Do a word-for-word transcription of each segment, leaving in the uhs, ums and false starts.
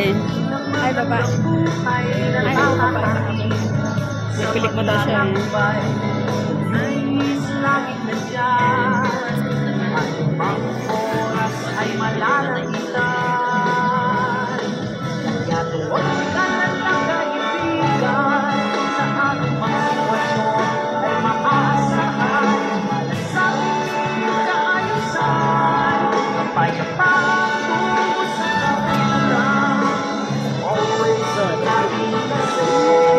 babae? Ay, baba. Ay, oo, baba. Nagpilik mo daw siya eh. Laging nandiyan, anumang oras ay malalagitan. Kaya tuwag ka na lang kaibigan, sa anumang sitwasyon ay maaasahan. Malasakit kaayusan, kapayapaan tungo sa kapilan. Always laging kasi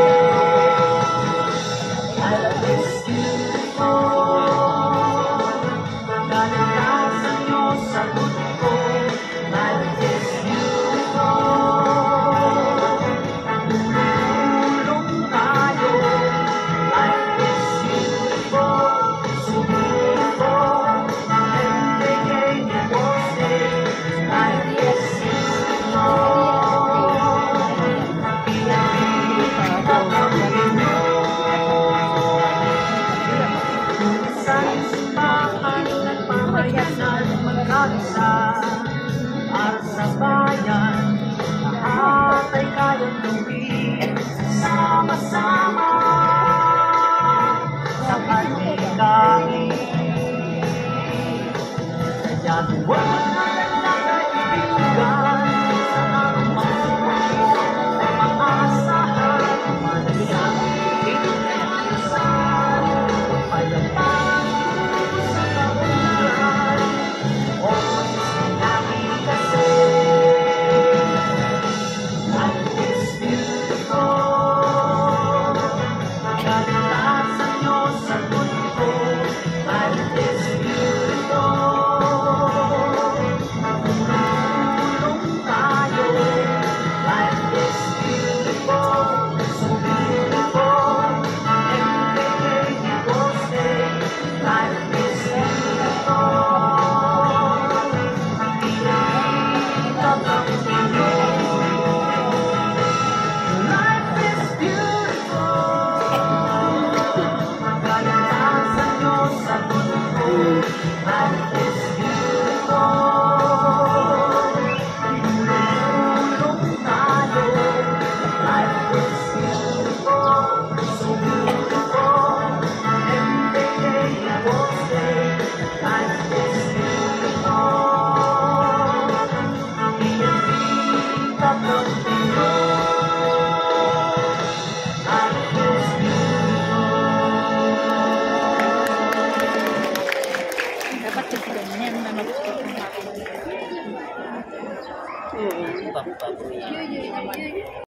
I love this beautiful. Kalikasan nyo sa mundo. Life is beautiful. Tulong tayo. Life is beautiful. So beautiful. Every day you won't stay. Life is beautiful. Be a beautiful. At sa bayan, lahat ay kayang gawin sama-sama sa kanigain. Kaya huwag na lang kaibigan, sa anumang sitwasyon ay maaasahan. Malasakit kaayusan, kapayapaan tungo sa kaunlaran. Always lagi kasi life is beautiful. Kalikasan nyo sa mundo. Life is beautiful. Tulong tayo. Life is beautiful. So beautiful. Every day you go stay. Life is beautiful. Life is beautiful. Kalikasan nyo sa mundo. Life is beautiful. Tulong tayo. Life is beautiful. So beautiful. Every day you won't stay. Life is beautiful. Be a beautiful people. Life is Dapat kasi ganyan na mag-stop na ako. Pampabuhay.